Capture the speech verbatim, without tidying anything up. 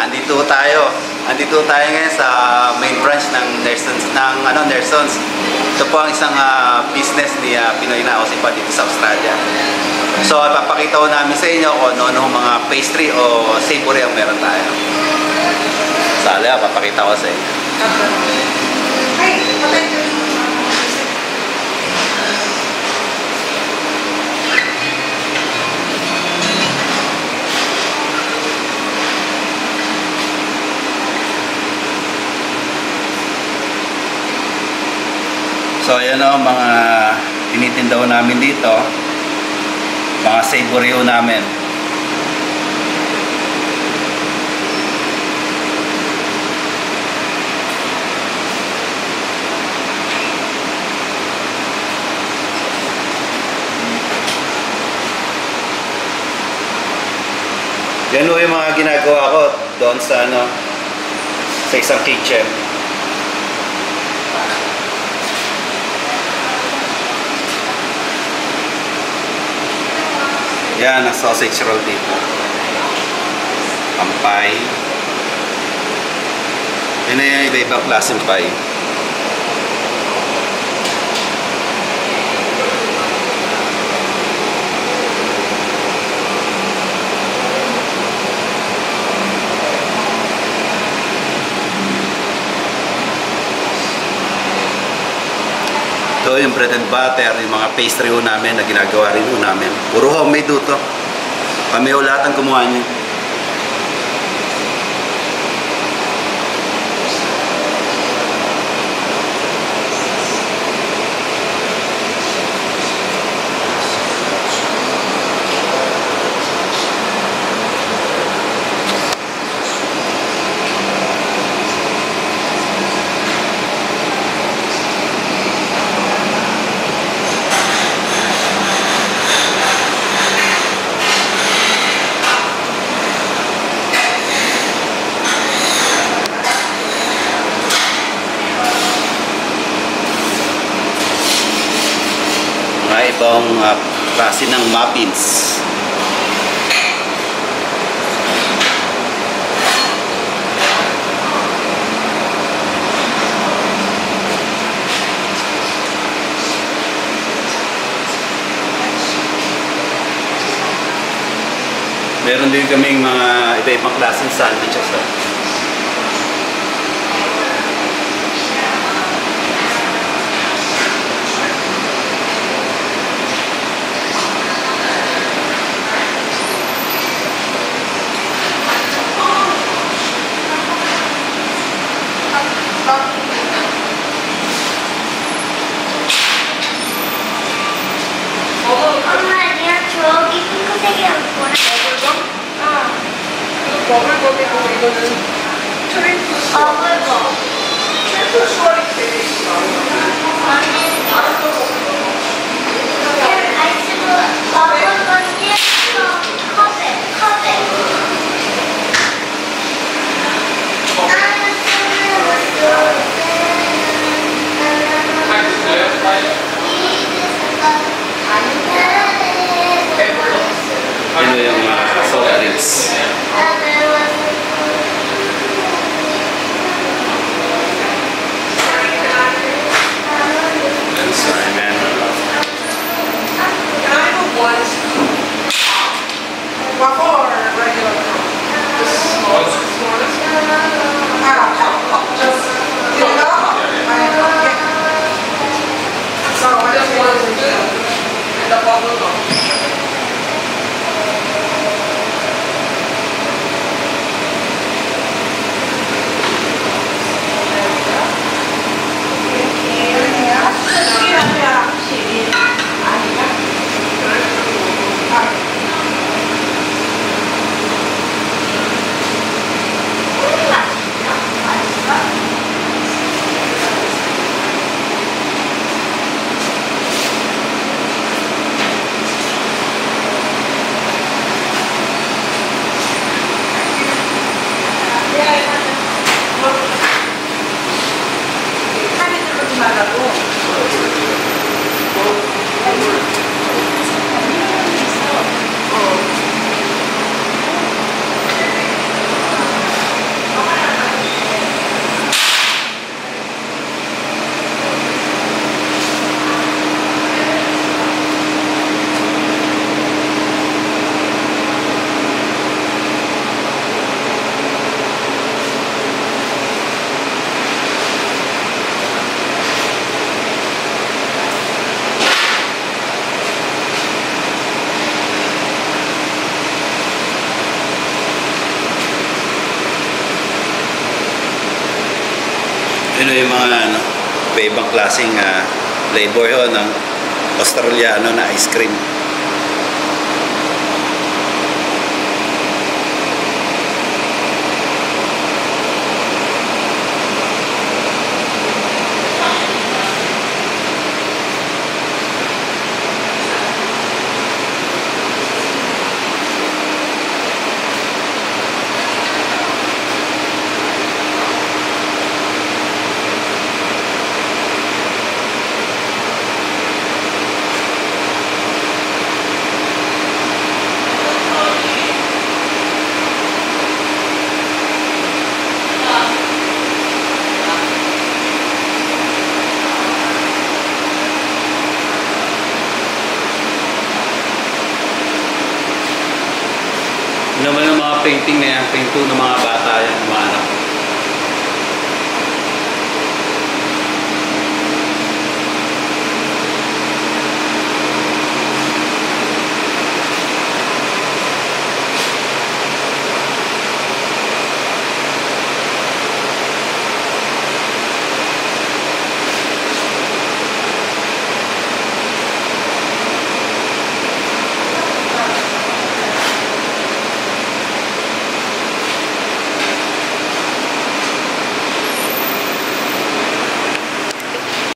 andito tayo. Andito tayo ngayon sa main branch ng Nersons, ng ano, Nersons. Ito po ang isang uh, business ni uh, Pinoy na Osipa dito sa Australia. So, ipapakita ko namin sa inyo kung ano-ano mga pastry o savory ang meron tayo. Sali, papakita ko sa inyo. So ayan o, mga tinitinda ho namin dito, mga savory ho namin. Yan ho yung mga ginagawa ko doon sa ano, sa isang kitchen. Yan ang sausage roll dito. Ang pie. Yan na yung iba-ibang klaseng pie. Ito yung bread and butter, yung mga pastry ho namin na ginagawa rin ho namin. Puro homemade ho to. Kami ho lahat ang kumuha niyo. Ibang uh, klase ng muffins. Meron din kaming mga iba-ibang klaseng sandwiches. Oh. 먹을 거고 이거는 트리플 아 맞아 트리플 수월이 되게 있어 아니 알았어 아이스로 먹을 건지 컵에 컵에 Ano yung uh, soft drinks? Sorry, man. Yun yung mga ano, iba-ibang klaseng uh, flavor ho ng Australiano na ice cream. Naman ang mga painting na yan, paint two ng mga